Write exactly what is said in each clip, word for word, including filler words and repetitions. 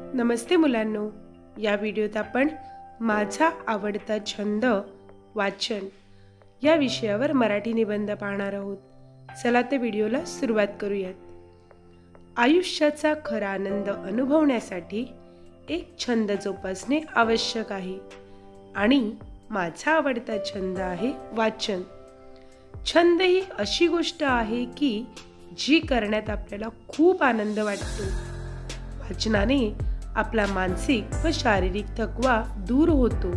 नमस्ते मुलांनो, या व्हिडिओत आपण माझा आवडता छंद वाचन या विषयावर मराठी निबंध पाहणार आहोत। चला तर व्हिडिओला सुरुवात करूयात। आयुष्याचा खरा आनंद अनुभवण्यासाठी एक छंद जोपासणे आवश्यक आहे आणि माझा आवडता छंद आहे वाचन। छंद ही अशी गोष्ट आहे की जी करण्यात आपल्याला खूप आनंद वाटतो। वाचनाने आपला मानसिक व शारीरिक थकवा दूर होतो।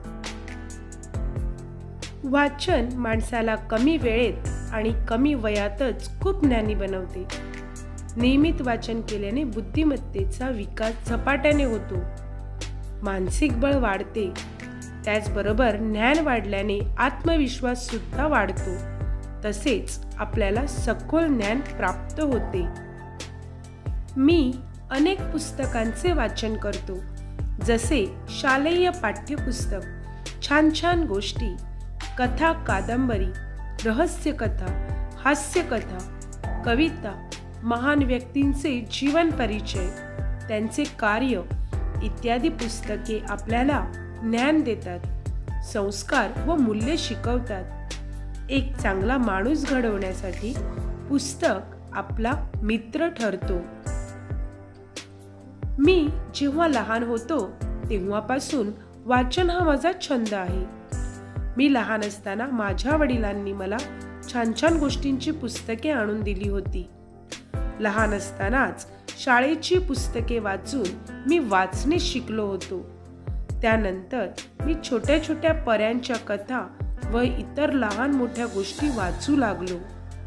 वाचन माणसाला कमी वेळेत आणि कमी वयातच खूप ज्ञानी बनवते। नियमित वाचन केल्याने बुद्धिमत्तेचा विकास झपाट्याने होतो, मानसिक बळ वाढते, त्याचबरोबर ज्ञान वाढल्याने आत्मविश्वास सुद्धा वाढतो, तसेच आपल्याला सखोल ज्ञान प्राप्त होते। मी अनेक पुस्तकांचे वाचन करतो, जसे शालेय पाठ्यपुस्तक, छान छान गोष्टी, कथा कादंबरी, रहस्यकथा, हास्यकथा, कविता, महान व्यक्तींचे जीवन परिचय, त्यांचे कार्य इत्यादी पुस्तके आपल्याला ज्ञान देतात, संस्कार व मूल्य शिकवतात। एक चांगला माणूस घडवण्यासाठी पुस्तक आपला मित्र ठरतो। मी जेव्हा लहान होतो तेव्हापासून वाचन हा माझा छंद आहे। मी लहान असताना माझ्या वडिलांनी मला छान छान गोष्टींची पुस्तके आणून दिली होती। लहान असतानाच शाळेची पुस्तके वाचून मी वाचणे शिकलो होतो। त्यानंतर मी छोट्या छोट्या पऱ्यांच्या कथा व इतर लहान मोठ्या गोष्टी वाचू लागलो।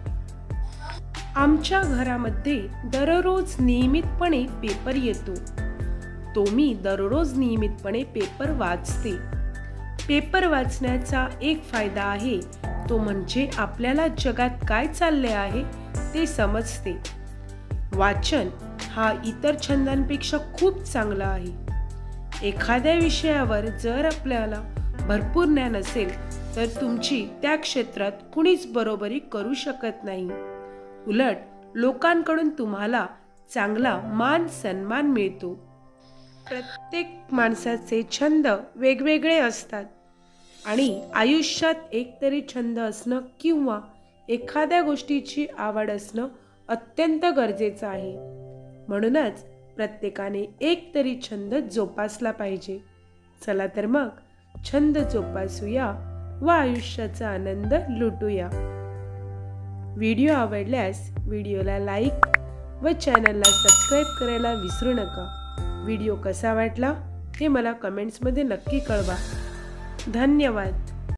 आमच्या घरामध्ये दररोज नियमितपणे पेपर येतो, तो मी दररोज नियमितपणे पेपर वाचते। पेपर वाचण्याचा एक फायदा आहे, तो म्हणजे आपल्याला जगात काय चालले आहे ते समजते। वाचन हा इतर छंदांपेक्षा खूप चांगला आहे। एखाद्या विषयावर जर आपल्याला भरपूर ज्ञान असेल तर तुमची त्या क्षेत्रात कुणीच बरोबरी करू शकत नाही। उलट लोकांकडून तुम्हाला चांगला मान सन्मान मिळतो। प्रत्येक माणसाचे छंद वेगवेगळे असतात आणि आयुष्यात एकतरी छंद असणं किंवा एखाद्या गोष्टीची आवड असणं अत्यंत गरजेचं आहे। म्हणूनच प्रत्येकाने एकतरी छंद जोपासला पाहिजे। चला तर मग छंद जोपासूया व आयुष्याचा आनंद लुटूया। व्हिडिओ आवडल्यास व्हिडिओला लाईक व चॅनलला सबस्क्राईब करायला विसरू नका। व्हिडिओ कसा वाटला हे मला कमेंट्समध्ये नक्की कळवा। धन्यवाद।